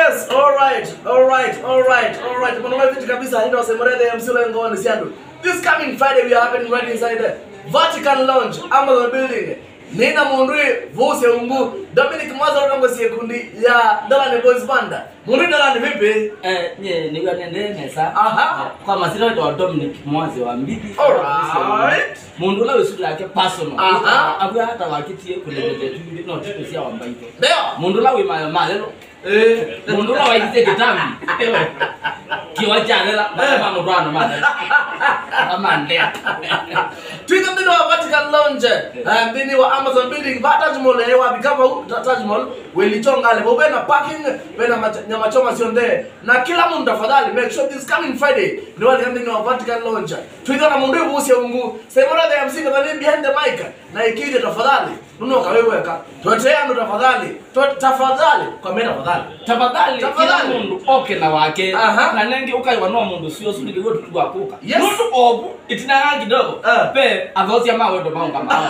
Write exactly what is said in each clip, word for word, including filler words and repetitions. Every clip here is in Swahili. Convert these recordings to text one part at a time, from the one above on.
yes, alright, alright, alright, alright. Mwanaume vitu kabisa ndio wasemorede ya msule ngoni siandu. This coming Friday we are happening right inside the Vatican Lounge, Amazon building. Nina Mundui, Vuusya uungu, Dominic Mwaza rongo sikundi ya Dalani Boys Banda. Mundui Dalani vipi? Eh, nye niwa nende nesa. Aha. Kwa masira wa Dominic Mwaza wa mbidi. Alright. Mundu la wesu lake personal. Aha. Abu hata wakitie kulete tu no tu sia wa mbaito. Ndio. Mundu la we ma malelo. Eh, mundu la wa ite kitambi. Kiwa jalela mama murano mama. Amande. Twiga mbini wa Vatican Lounge, mbini wa Amazon building, Taj Mall wa bikapa Taj Mall, welichonga le bobe na parking, bena nyama choma sionde. Na kila mundu tafadhali make sure this coming Friday ni wale mbini wa Vatican Lounge. Twiga na mundu Vuusya uungu, semora the M C kwa nini behind the mic. Na ikije tafadhali, nuno kaweweka. Tuatea ndo tafadhali, tafadhali kwa mena tafadhali. Tafadhali kila mundu okay na wake. Na nenge ukai wanua mundu sio sudi kigo tukwa kuka. Mundu obu itina kidogo. Pe avosia mawe ndo maunga mawe.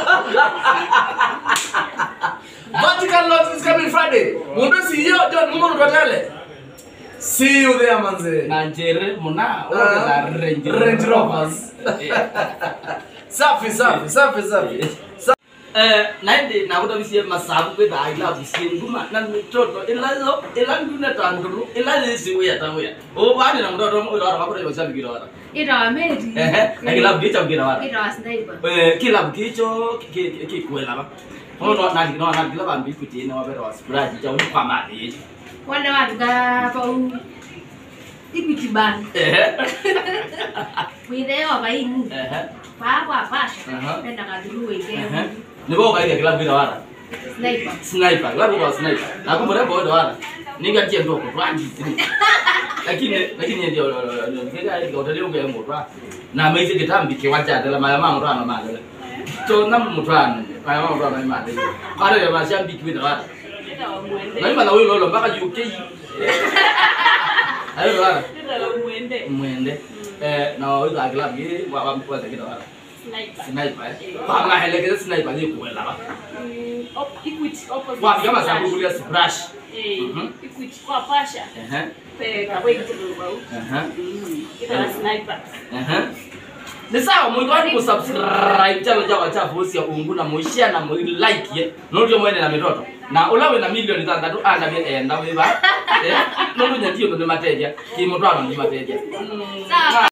Vatican Lounge is coming Friday. Mundu si yo John mundu twatele. See you there manze. Na njere muna oge na Range Range Rovers. Safi safi safi safi. Eh, naende na kutabisia masabu pe da ila bisia nguma na mtoto ilazo ilandu na tanduru ilazo siwe ya tawe. O bani na mtoto mo ila bakore yosabi kila wala. Ira amedi. Eh, na kila bicha kila wala. Ira sniper. Eh, kila bicho ki kwela ba. Ono na kila na kila bambi kuti na wabera waspraji cha uko amadi. Wale watu ga pa Equity Bank. Eh. Video wa baini. Eh. Pa pa pasha. Penda kaduru weke. Eh. Nibo kaida kila bila wala. Sniper. Sniper, labu kwa sniper. Na kumbe bodo wala. Ninga tie ndoko twanji. Lakini lakini ndio ndio ndio utalio kwa ngorwa. Na maize kitambi kiwacha dela maya mama ndo mama. To na mutwana. Maya mama ndo mama. Kale ya mashambi kwenda wala. Na ima na wewe lolo mpaka U K. Ayo wala. Muende. Muende. Eh na wewe agla bi wa wa mkwaza kidogo wala. Sniper. Sniper. Kwa mahele kile sniper ni kuwela ba. Op Equity opposite. Kwa kama sababu kulia splash. Eh. Equity kwa pasha. Eh. Pe ka wewe kidogo. Eh. Kita sniper. Eh. Ni sawa mungu wani kusubscribe channel cha cha Vuusya uungu na muishia na mu like ye. Ndio mwene na mitoto. Na ulawe na milioni tatu anda bi enda we ba. Eh. Ndio ndio ndio mateja. Ki mutwano ni mateja. Sawa.